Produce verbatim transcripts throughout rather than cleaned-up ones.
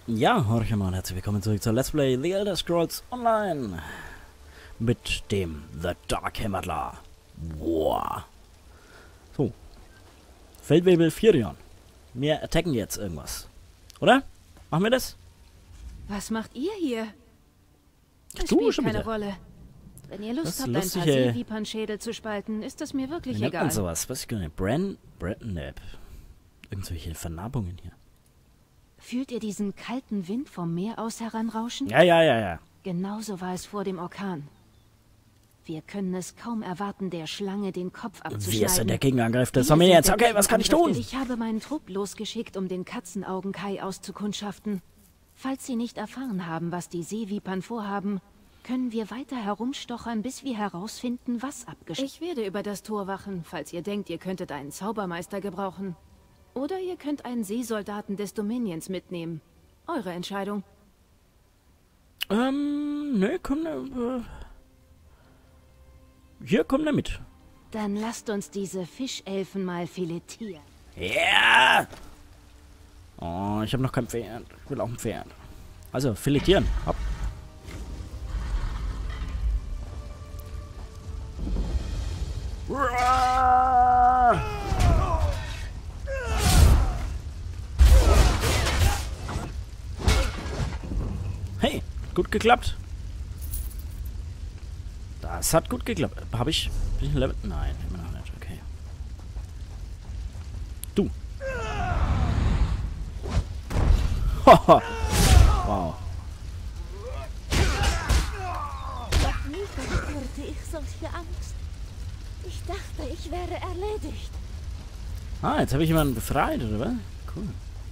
Ja, horche mal, herzlich willkommen zurück zur Let's Play The Elder Scrolls Online. Mit dem The Dark Heimatler. Boah. So. Feldwebel Firion. Wir attacken jetzt irgendwas. Oder? Machen wir das? Was macht ihr hier? Das Du, spielt schon keine wieder. Rolle. Wenn ihr Lust Das ist habt, ein paar lustig, ey. Seevipan-Schädel zu spalten, ist das mir wirklich Wie nennt man egal. sowas? Was ich gar nicht. Bran... Bran... Ne. Irgendwelche Vernarbungen hier. Fühlt ihr diesen kalten Wind vom Meer aus heranrauschen? Ja, ja, ja, ja. Genauso war es vor dem Orkan. Wir können es kaum erwarten, der Schlange den Kopf abzuschneiden. Wie ist denn der Gegenangriff? Das Wir haben wir sind jetzt. der Okay, was kann ich Gegenangriff, tun? Ich habe meinen Trupp losgeschickt, um den Katzenaugenkai auszukundschaften. Falls Sie nicht erfahren haben, was die Seevipan vorhaben, können wir weiter herumstochern, bis wir herausfinden, was abgeschlossen ist. Ich werde über das Tor wachen, falls ihr denkt, ihr könntet einen Zaubermeister gebrauchen. Oder ihr könnt einen Seesoldaten des Dominions mitnehmen. Eure Entscheidung. Ähm, ne, komm, ne, äh, hier, komm da mit. Dann lasst uns diese Fischelfen mal filetieren. Ja! Oh, ich habe noch kein Pferd. Ich will auch ein Pferd. Also, filetieren. Hopp. Hey, gut geklappt. Das hat gut geklappt. Habe ich... Bin ich ein Level? Nein, immer noch nicht. Okay. Du. Haha. Wow. Noch nie verspürte ich solche Angst. Ich dachte, ich wäre erledigt. Ah, jetzt habe ich jemanden befreit, oder was? Cool.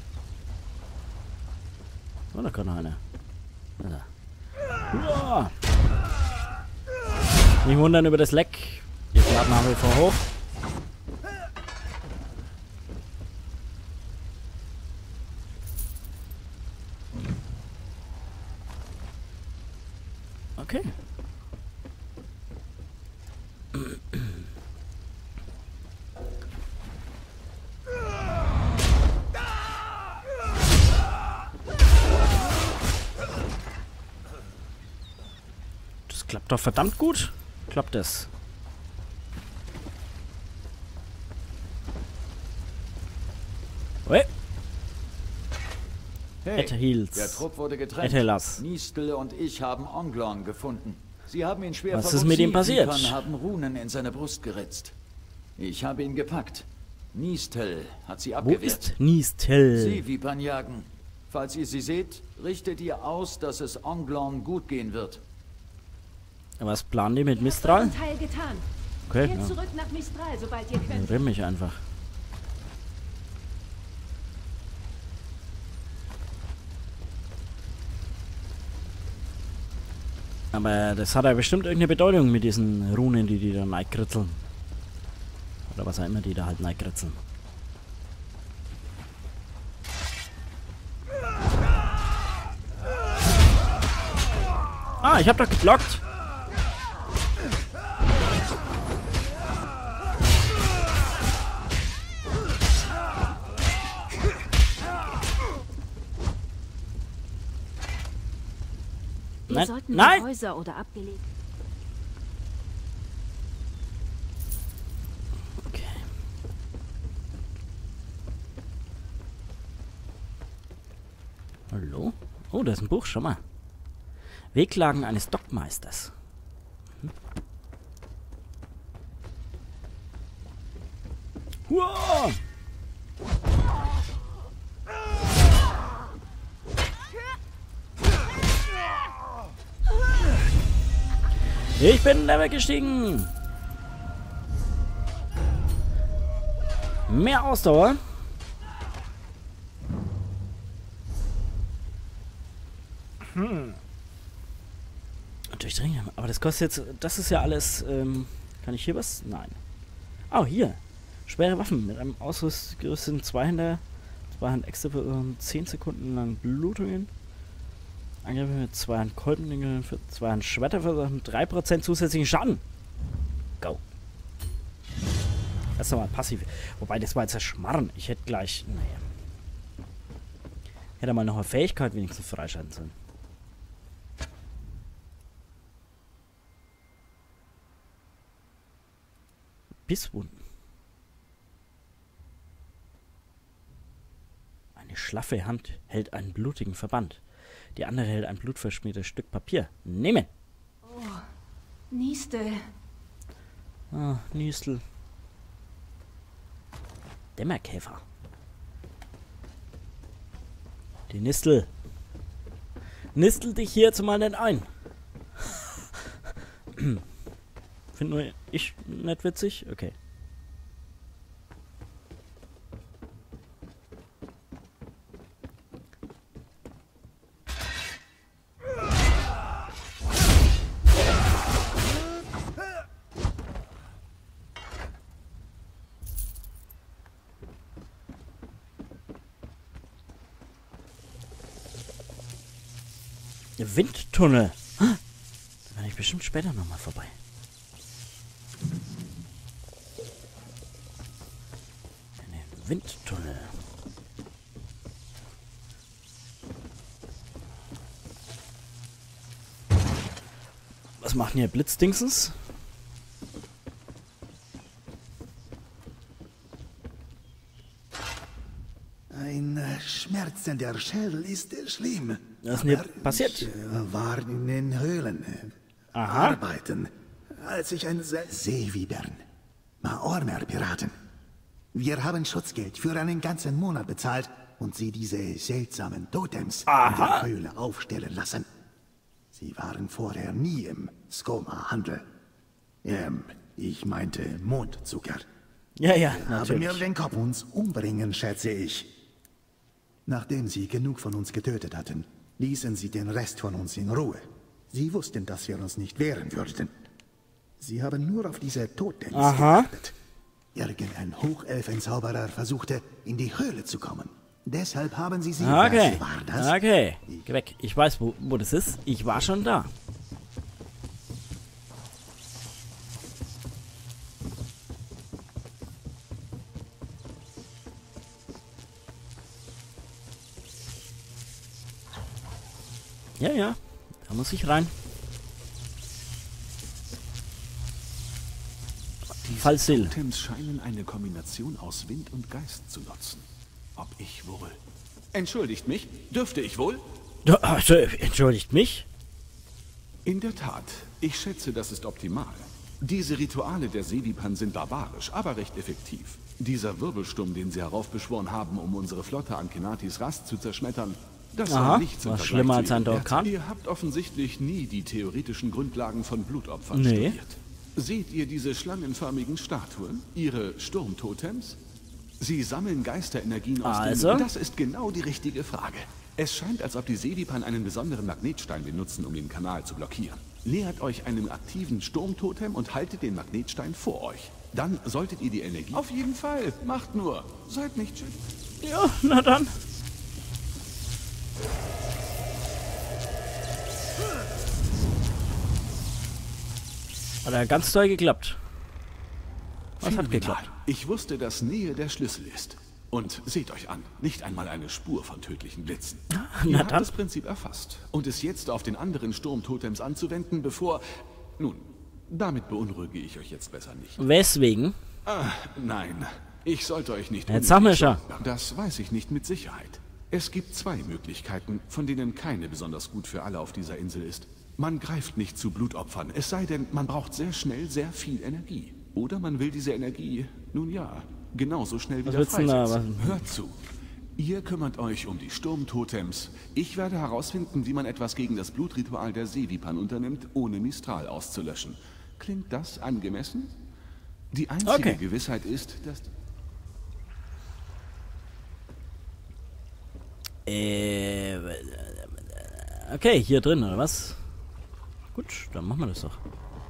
Oh, da kommt noch einer. Da. Uah. Nicht wundern über das Leck. Wir laden haben wir vor hoch. Okay. Das klappt doch verdammt gut. Klappt das? Ui. Hey, Ed Heals. der Trupp wurde getrennt. Ed Helas. Nistel und ich haben Onglon gefunden. Sie haben ihn schwer Was ist mit ihm passiert? Sie haben Runen in seine Brust geritzt. Ich habe ihn gepackt. Nistel hat sie Wo abgewehrt. ist Nistel? Sie Vipan jagen. Falls ihr sie seht, richtet ihr aus, dass es Onglon gut gehen wird. Was planen die mit Mistral? Euren Teil getan. Okay, Kehrt ja. zurück nach Mistral, sobald ihr könnt. Rimm mich einfach. Aber das hat ja bestimmt irgendeine Bedeutung mit diesen Runen, die die da reinkritzeln. Oder was auch immer die da halt reinkritzeln. Ah, ich hab doch geblockt. Wir Nein, sollten nein! in Häuser oder abgelegt. Okay. Hallo? Oh, da ist ein Buch, schau mal. Wehklagen eines Dockmeisters. Mhm. Huah! Ich bin Level gestiegen. Mehr Ausdauer. Hm. Durchdringen. Aber das kostet jetzt... Das ist ja alles... Ähm, kann ich hier was? Nein. Oh, hier. Schwere Waffen mit einem ausgerüsteten Zweihänder. Zweihand extra für zehn Sekunden lang Blutungen. Angriffe mit Zweihand Kolben, für Zweihand Schwerter verursachen drei Prozent zusätzlichen Schaden. Go. Das ist nochmal passiv. Wobei, das war jetzt der Schmarren. Ich hätte gleich... Naja. Hätte mal noch eine Fähigkeit wenigstens freischalten sollen. Bisswunden. Eine schlaffe Hand hält einen blutigen Verband. Die andere hält ein blutverschmiertes Stück Papier. Nehmen! Oh, Nistel. Ah, Nistel. Dämmerkäfer. Die Nistel. Nistel dich hier zumal nicht ein. Find nur ich nicht witzig? Okay. Windtunnel. Da werde ich bestimmt später nochmal vorbei. Ein Windtunnel. Was machen hier Blitzdingsens? Ein schmerzender Schädel ist schlimm. Was ist denn hier passiert? Ich äh, war in den Höhlen. Äh, Aha. Arbeiten. Als ich ein Se Seewibern. Maormer-Piraten. Wir haben Schutzgeld für einen ganzen Monat bezahlt und sie diese seltsamen Totems Aha. in der Höhle aufstellen lassen. Sie waren vorher nie im Skoma-Handel. Ähm, ich meinte Mondzucker. Ja, ja, Haben mir natürlich. den Kopf uns umbringen, schätze ich. Nachdem sie genug von uns getötet hatten, ließen sie den Rest von uns in Ruhe. Sie wussten, dass wir uns nicht wehren würden. Sie haben nur auf diese Totems Aha. geachtet. Irgendein Hochelfenzauberer versuchte, in die Höhle zu kommen. Deshalb haben sie sie... Okay, Was war das? okay. Geh weg. Ich weiß, wo, wo das ist. Ich war schon da. Ja, ja. Da muss ich rein. Falsil. Totems scheinen eine Kombination aus Wind und Geist zu nutzen. Ob ich wohl... Entschuldigt mich, dürfte ich wohl? Ja, also, entschuldigt mich. In der Tat, ich schätze, das ist optimal. Diese Rituale der Seevipan sind barbarisch, aber recht effektiv. Dieser Wirbelsturm, den sie heraufbeschworen haben, um unsere Flotte an Kenatis Rast zu zerschmettern, das Aha, war nichts im was Vergleich schlimmer zu als ein ihrem Wert. Orkan? Ihr habt offensichtlich nie die theoretischen Grundlagen von Blutopfern Nee. studiert. Seht ihr diese schlangenförmigen Statuen? Ihre Sturmtotems? Sie sammeln Geisterenergien aus Also? dem... Das ist genau die richtige Frage. Es scheint, als ob die Seevipan einen besonderen Magnetstein benutzen, um den Kanal zu blockieren. Nähert euch einem aktiven Sturmtotem und haltet den Magnetstein vor euch. Dann solltet ihr die Energie... Auf jeden Fall. Macht nur. Seid nicht schön. Ja, na dann. Hat ja ganz toll geklappt. Was hat Phänomenal. geklappt? Ich wusste, dass Nähe der Schlüssel ist. Und seht euch an, nicht einmal eine Spur von tödlichen Blitzen. Na Ihr habt dann. das Prinzip erfasst und es jetzt auf den anderen Sturmtotems anzuwenden, bevor... Nun, damit beunruhige ich euch jetzt besser nicht. Weswegen? Ah, nein, ich sollte euch nicht... Jetzt sag mir schon. unnötig- Das weiß ich nicht mit Sicherheit. Es gibt zwei Möglichkeiten, von denen keine besonders gut für alle auf dieser Insel ist. Man greift nicht zu Blutopfern, es sei denn, man braucht sehr schnell sehr viel Energie. Oder man will diese Energie, nun ja, genauso schnell Was wieder willst du denn da, freisetzen. was- Hört zu. Ihr kümmert euch um die Sturmtotems. Ich werde herausfinden, wie man etwas gegen das Blutritual der Seevipan unternimmt, ohne Mistral auszulöschen. Klingt das angemessen? Die einzige Okay. Gewissheit ist, dass... Äh, okay, hier drin, oder was? Gut, dann machen wir das doch.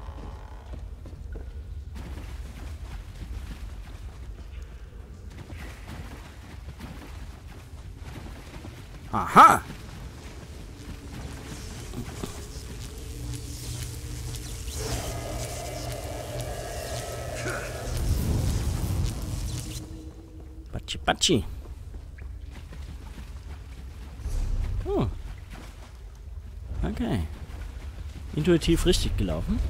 Aha! Batschi, batschi. Oh. Okay. Intuitiv richtig gelaufen.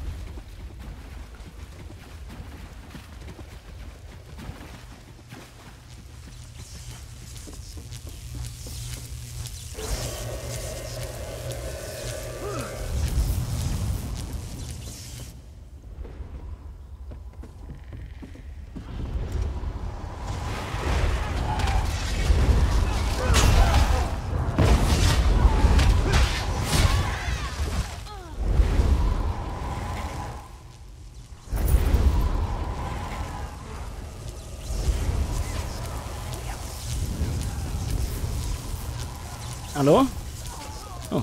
Hallo? Oh.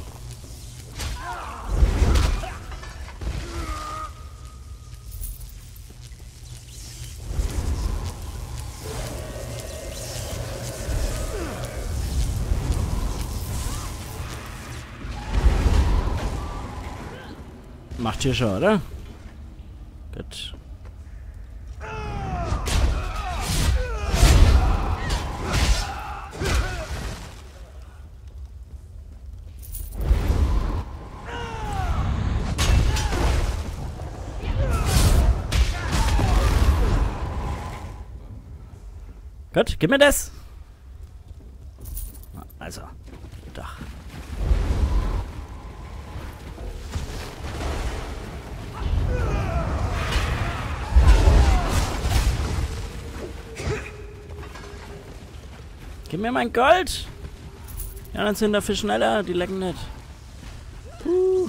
Macht hier schon, oder? Gut. Gut, gib mir das! Also, doch. Gib mir mein Gold! Ja, dann sind dafür schneller, die lecken nicht. Uh.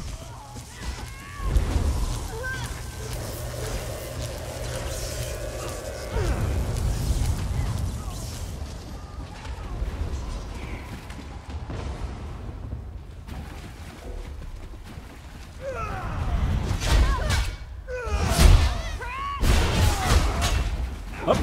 Hopp.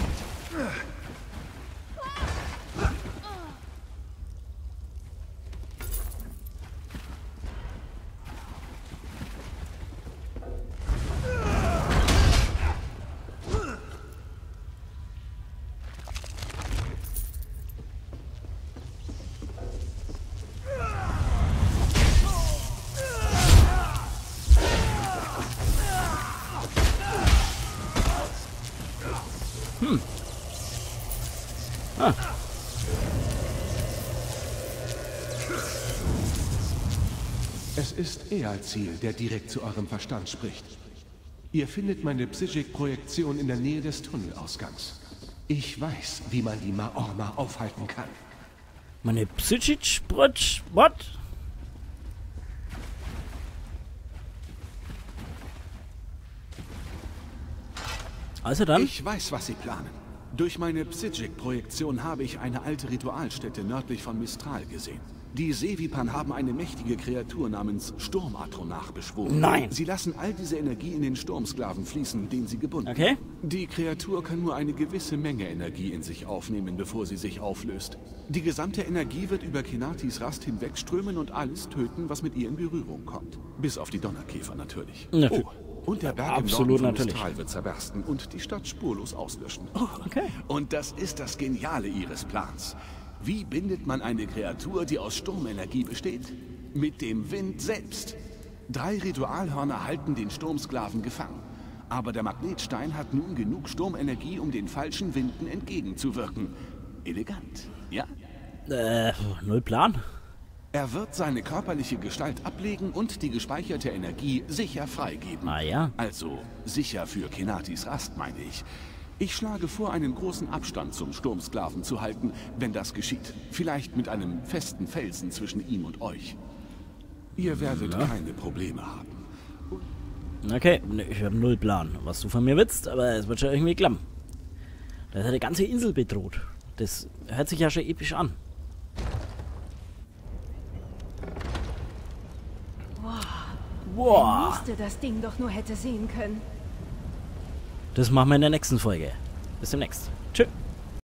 Hm. Ah. Es ist Ealziel, der direkt zu eurem Verstand spricht. Ihr findet meine Psychic-Projektion in der Nähe des Tunnelausgangs. Ich weiß, wie man die Maorma aufhalten kann. Meine Psychic-Sprutsch... What? Also dann? Ich weiß, was sie planen. Durch meine Psychic-Projektion habe ich eine alte Ritualstätte nördlich von Mistral gesehen. Die Sevipan haben eine mächtige Kreatur namens Sturmatronach beschworen. Nein! Sie lassen all diese Energie in den Sturmsklaven fließen, den sie gebunden haben. Okay. Die Kreatur kann nur eine gewisse Menge Energie in sich aufnehmen, bevor sie sich auflöst. Die gesamte Energie wird über Kenatis Rast hinwegströmen und alles töten, was mit ihr in Berührung kommt. Bis auf die Donnerkäfer natürlich. Natürlich. Oh. Und der Berg Absolut im Norden von natürlich. Mistral wird zerbersten und die Stadt spurlos auslöschen. Oh, okay. Und das ist das Geniale ihres Plans. Wie bindet man eine Kreatur, die aus Sturmenergie besteht? Mit dem Wind selbst. Drei Ritualhörner halten den Sturmsklaven gefangen. Aber der Magnetstein hat nun genug Sturmenergie, um den falschen Winden entgegenzuwirken. Elegant, ja? Äh, null Plan. Er wird seine körperliche Gestalt ablegen und die gespeicherte Energie sicher freigeben. Ah ja. Also sicher für Kenatis Rast, meine ich. Ich schlage vor, einen großen Abstand zum Sturmsklaven zu halten, wenn das geschieht. Vielleicht mit einem festen Felsen zwischen ihm und euch. Ihr werdet Ja. keine Probleme haben. Okay, ne, ich habe null Plan, was du von mir willst, aber es wird schon irgendwie klappen. Da ist ja die ganze Insel bedroht. Das hört sich ja schon episch an. Wow. Müsste das Ding doch nur hätte sehen können. Das machen wir in der nächsten Folge. Bis demnächst.